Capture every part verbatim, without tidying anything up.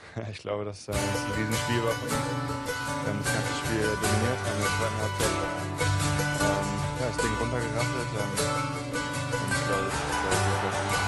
Ich glaube, dass äh, es ein Riesenspiel war von uns. Wir haben das ganze Spiel dominiert, haben in der zweiten Halbzeit ähm, ja, das Ding runtergerasselt. Ähm, und ich glaube, das ist äh, sehr, sehr gut.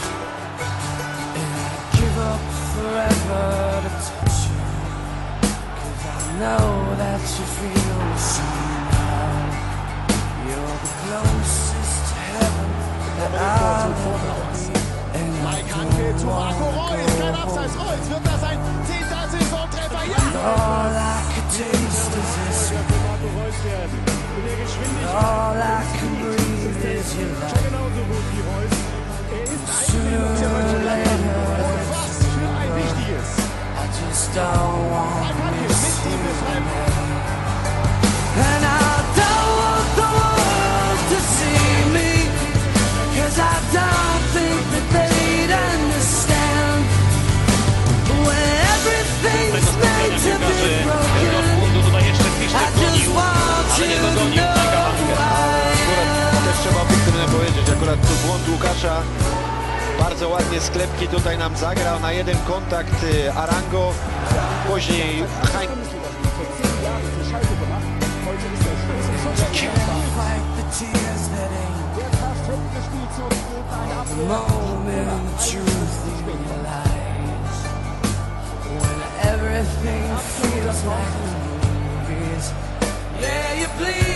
Give up forever to touch you, 'cause I know that you feel the same now. You're the closest to heaven that I'll ever be. Mike Hanke zu Marco Reus, kein Abseits, Reus, wird das ein zehnter Saisontreffer? Ja! All I could taste is this Für Marco Reus werden. In der Geschwindigkeit. all I can breathe is your Schon light. genauso gut wie Reus. Er ist Sooner or later, was für ein wichtiges. I just don't want Mike to Hanke miss mit you. ihm befreit. And I don't want the world to see me, 'cause I don't think that they'd understand when everything's made to be broken. I just want you to know who I am. Też trzeba obiektywnie powiedzieć, akurat tu błąd Łukasza. Bardzo ładnie sklepki tutaj nam zagrał na jeden kontakt Arango. Później Hank. Like the tears that ain't the moment the truth realize, when everything feels like the movies. Yeah, you bleed.